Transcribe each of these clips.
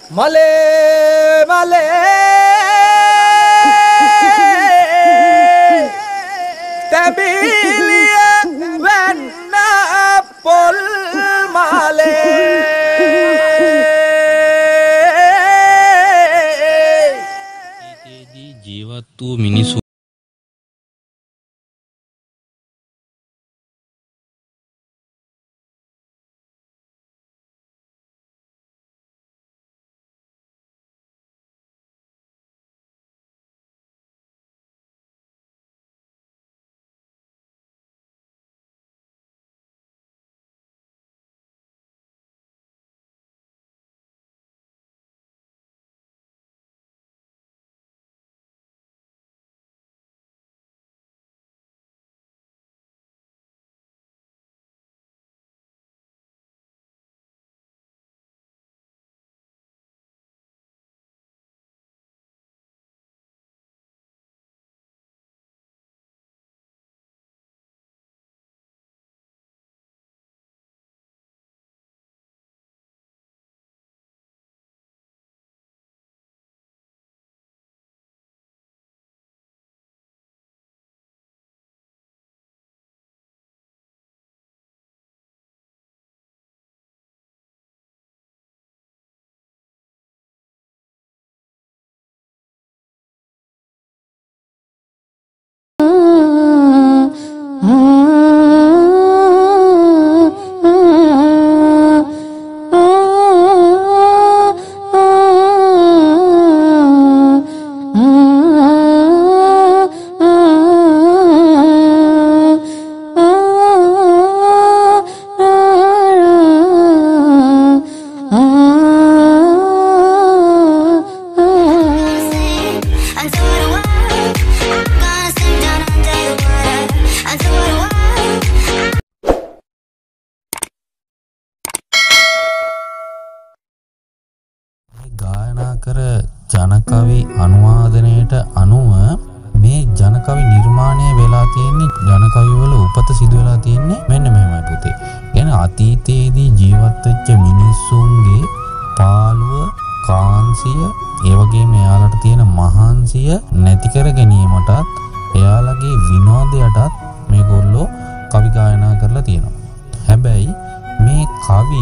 මලේ මලේ තැබිලිය වෙන්න පොල් මලේ ජීවත් වූ මිනිසු ජනකවි අනුවාදනයට අනුව මේ ජනකවි නිර්මාණය වෙලා තියෙන්නේ ජනකවි වල උපත සිදු වෙලා තියෙන්නේ මෙන්න මෙහෙමයි පුතේ. يعني අතීතයේදී ජීවත් වෙච්ච මිනිස්සුන්ගේ පාළුව කාන්සිය ඒ වගේම එයාලට තියෙන මහන්සිය නැති කර ගැනීමටත් එයාලගේ විනෝදයටත් මේගොල්ලෝ කවි ගායනා කරලා තියෙනවා. හැබැයි මේ කවි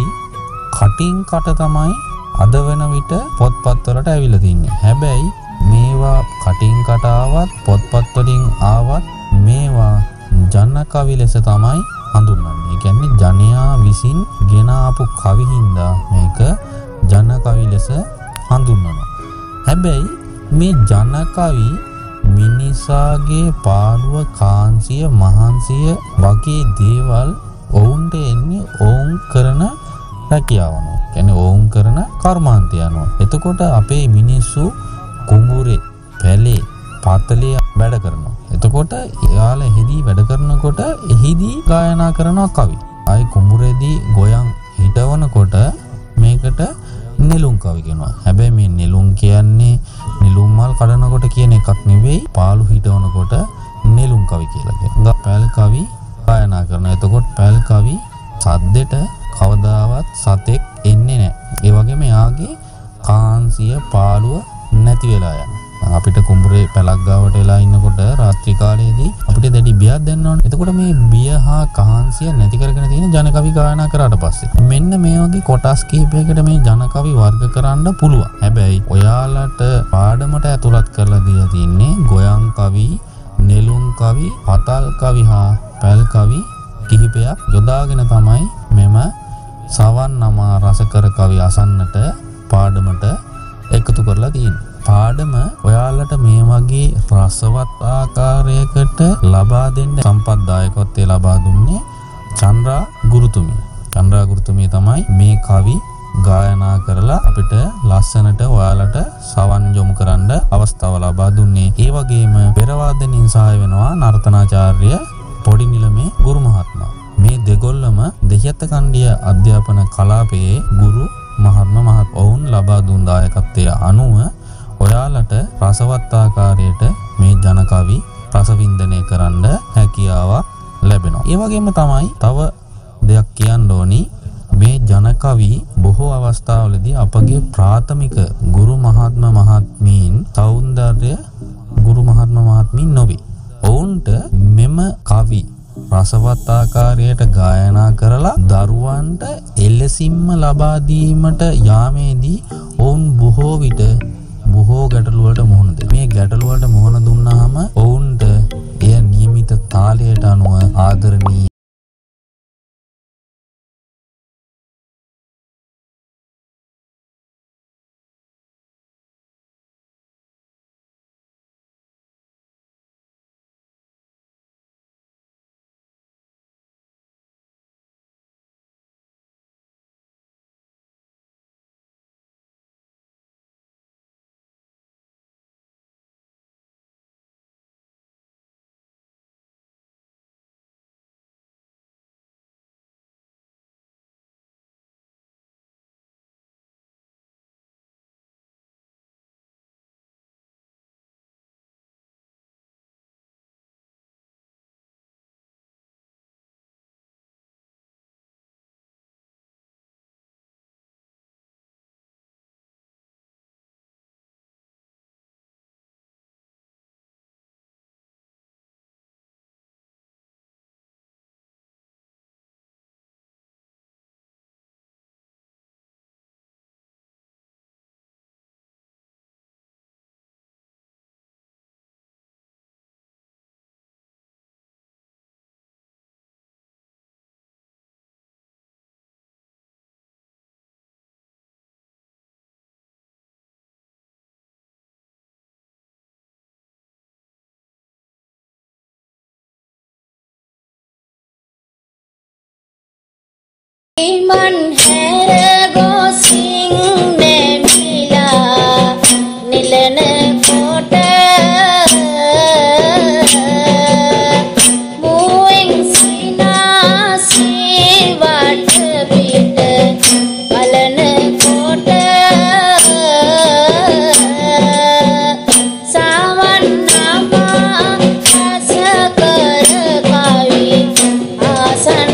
කටින් කට තමයි අද වෙන විට පොත්පත් වලට ඇවිල්ලා තින්නේ. හැබැයි මේවා කටින් කට ආවත් පොත්පත් වලින් ආවත් මේවා ජන කවි ලෙස තමයි හඳුන්වන්නේ. ඒ කියන්නේ ජනයා විසින් ගෙන ආපු කවි හින්දා මේක ජන කවි ලෙස හඳුන්වනවා. හැබැයි මේ ජන කවි මිනිසාගේ පාළුව කාන්සිය මහන්සිය වගේ දේවල් ඔවුන්ට එන්නේ ඔවුන් කරන රැකියාවන. කියන්නේ ඔවුන් කරන කර්මාන්තය අනුව. එතකොට අපේ මිනිස්සු කුඹුරේ, පැලේ, පාතලේ වැඩ කරනවා. එතකොට එයාලා එහිදී වැඩ කරනකොට එහිදී ගායනා කරනවා කවි. ආයි කුඹුරේදී ගොයන් හිටවනකොට මේකට නෙළුම් කවි කියනවා. හැබැයි මේ නෙළුම් කියන්නේ නෙළුම් මල් කඩනකොට කියන එකක් නෙවෙයි. පාළු හිටවනකොට නෙළුම් කවි කියලා කියනවා. පැල් කවි ගායනා කරනවා. එතකොට පැල් කවි සද්දෙට කවදාවත් සතෙක් එන්නේ නැහැ. ඒ වගේම යාගේ කාන්සිය පාළුව නැති වෙලා යනවා. අපිට කුඹුරේ පැලක් ගාවට වෙලා ඉන්නකොට රාත්‍රී කාලයේදී අපිට දැඩි බියක් දැනෙනවනේ. එතකොට මේ බිය හා කාන්සිය නැති කරගෙන තියෙන ජන කවි ගායනා කරාට පස්සේ මෙන්න මේ වගේ කොටස් කිහිපයකට මේ ජන කවි වර්ග කරන්න පුළුවන්. හැබැයි ඔයාලට පාඩමට ඇතුළත් කරලා දීලා තින්නේ ගොයන් කවි, නෙළුම් කවි, පතල් කවි හා පැල් කවි කිහිපයක් යොදාගෙන තමයි මෙම සවන් නමා රසකර කවි අසන්නට පාඩමට එකතු කරලා තියෙන්නේ. පාඩම ඔයාලට මේ වගේ රසවත් ආකාරයකට ලබා දෙන්න සම්පත්දායකත්වයේ ලබා දුන්නේ චන්ද්‍රා ගුරුතුමිය. චන්ද්‍රා ගුරුතුමිය තමයි මේ කවි ගායනා කරලා අපිට ලස්සනට ඔයාලට සවන් යොමු කරන්න අවස්ථාව ලබා දුන්නේ. ඒ වගේම පෙරවාදනින් සහාය වෙනවා නර්තනාචාර්ය පොඩි නිලමේ ගුරු මහත්මයා. මේ දෙගොල්ලම දෙහිඅත්ත කණ්ඩිය අධ්‍යාපන කලාපයේ ගුරු මහත්මයා ඔවුන් ලබා දුන් දායකත්වයේ අනුව ඔයාලට රසවත් ආකාරයට මේ ජන කවි රසවින්දනය කරන්න හැකියාවක් ලැබෙනවා. ඒ වගේම තමයි තව දෙයක් කියන්න ඕනි. මේ ජනකවි බොහෝ අවස්ථාවලදී අපගේ ප්‍රාථමික ගුරු මහත්ම මහත්මීන් සෞන්දර්ය ගුරු මහත්ම මහත්මීන් නොවේ. ඔවුන්ට මෙම කවි රසවත් ආකාරයට ගායනා කරලා දරුවන්ට එලෙසින්ම ලබා දීමට යාමේදී ඔවුන් බොහෝ විට බොහෝ ගැටලු වලට මුහුණ දෙනවා. මේ ගැටලු වලට මුහුණ දුන්නාම ඔවුන්ට එය නියමිත තාලයට අනුව ආදරණීය Iman hera gosing nemila nilana kota muing sina sivat bita balana kota sawan nama asakar kavi asan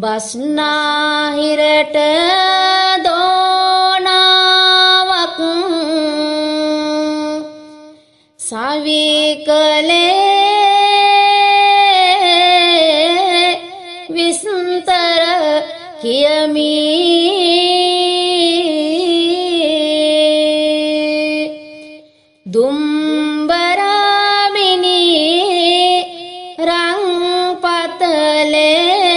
බස්නාහිරට දෝනාවක් සවිකලේ විස්තර කියමි දුම්බරමිනි රංපතලේ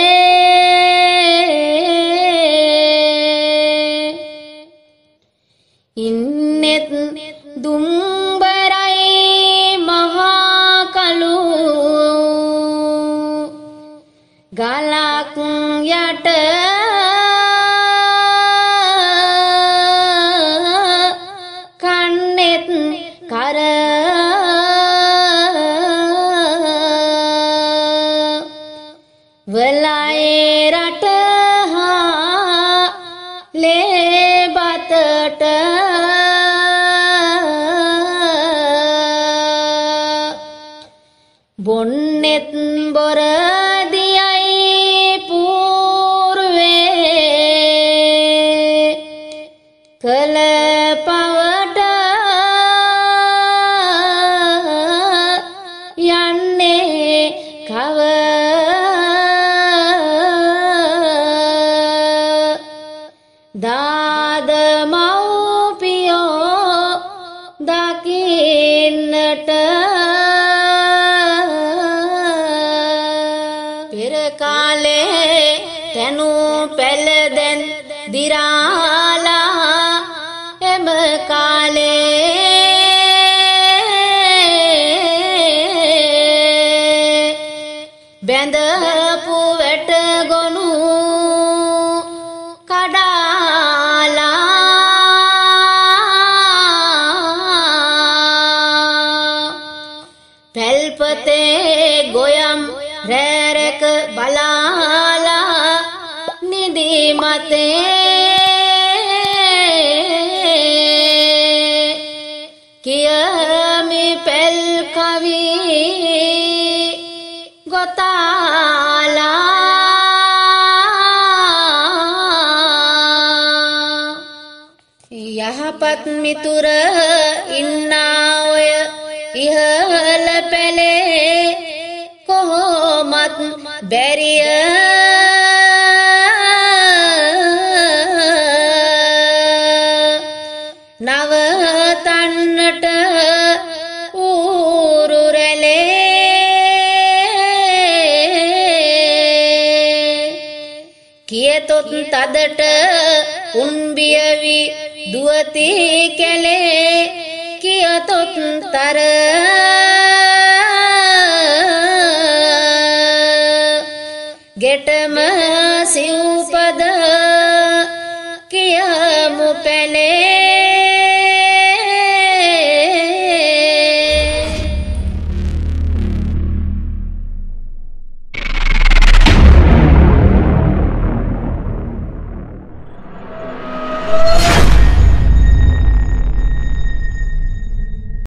ඉන්නෙත් දුම්බරයි මහා කළු ගලක් යට කන්නෙත් කර වලයි රට හා ලේබතට බොන්නෙත් බොරදියයි පූර්වේ කළ පවට යන්නේ කව දාද මව්පියෝ දකින්නට පෙර කාලේ තනු පැලදෙන් දිරාලා එම කාලේ බැඳපු වැට ගොනු කඩාලා පැල්පතේ ගොයම් රැරක බලාලා නිදි මතේ කියමි පැල් කවි ගොතාලා යහපත් මිතුර ඉන්නා ඔය ඉහළ පැලේ කොහොමත් බැරිය නවතන්නට ඌරු රැළේ කියතොත් තදට උන්බියවි දුවති කැලේ කියතොත් තර ගෙටම සිව්